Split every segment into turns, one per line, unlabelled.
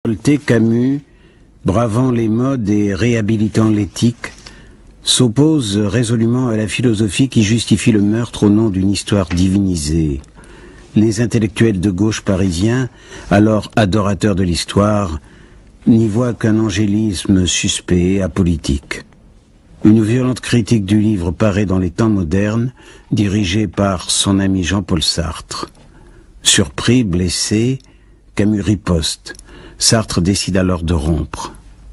Camus, bravant les modes et réhabilitant l'éthique, s'oppose résolument à la philosophie qui justifie le meurtre au nom d'une histoire divinisée. Les intellectuels de gauche parisiens, alors adorateurs de l'histoire, n'y voient qu'un angélisme suspect et apolitique. Une violente critique du livre paraît dans les Temps modernes, dirigée par son ami Jean-Paul Sartre. Surpris, blessé, Camus riposte. Sartre décide alors de rompre.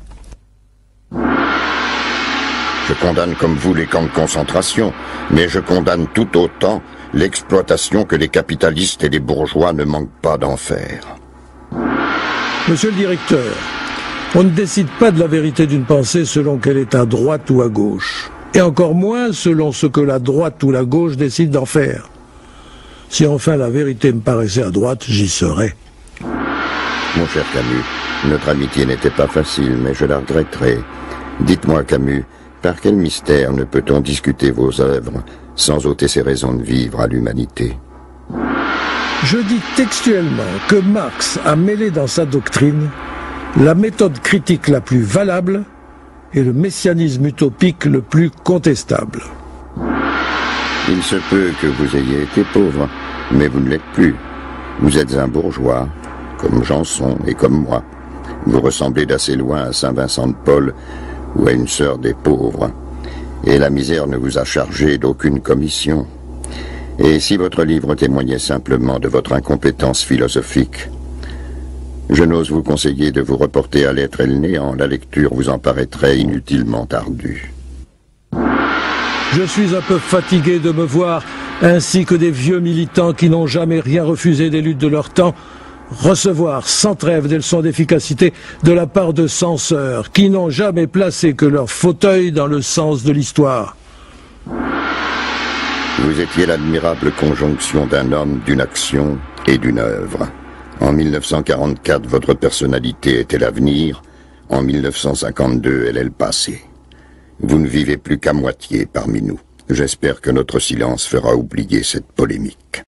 Je condamne comme vous les camps de concentration, mais je condamne tout autant l'exploitation que les capitalistes et les bourgeois ne manquent pas d'en faire.
Monsieur le directeur, on ne décide pas de la vérité d'une pensée selon qu'elle est à droite ou à gauche, et encore moins selon ce que la droite ou la gauche décide d'en faire. Si enfin la vérité me paraissait à droite, j'y serais.
Mon cher Camus, notre amitié n'était pas facile, mais je la regretterai. Dites-moi, Camus, par quel mystère ne peut-on discuter vos œuvres sans ôter ses raisons de vivre à l'humanité?
Je dis textuellement que Marx a mêlé dans sa doctrine la méthode critique la plus valable et le messianisme utopique le plus contestable.
Il se peut que vous ayez été pauvre, mais vous ne l'êtes plus. Vous êtes un bourgeois, comme Janson et comme moi. Vous ressemblez d'assez loin à Saint-Vincent de Paul ou à une sœur des pauvres. Et la misère ne vous a chargé d'aucune commission. Et si votre livre témoignait simplement de votre incompétence philosophique, je n'ose vous conseiller de vous reporter à l'être et le néant. La lecture vous en paraîtrait inutilement ardue.
Je suis un peu fatigué de me voir, ainsi que des vieux militants qui n'ont jamais rien refusé des luttes de leur temps, recevoir sans trêve des leçons d'efficacité de la part de censeurs qui n'ont jamais placé que leur fauteuil dans le sens de l'histoire.
Vous étiez l'admirable conjonction d'un homme, d'une action et d'une œuvre. En 1944, votre personnalité était l'avenir. En 1952, elle est le passé. Vous ne vivez plus qu'à moitié parmi nous. J'espère que notre silence fera oublier cette polémique.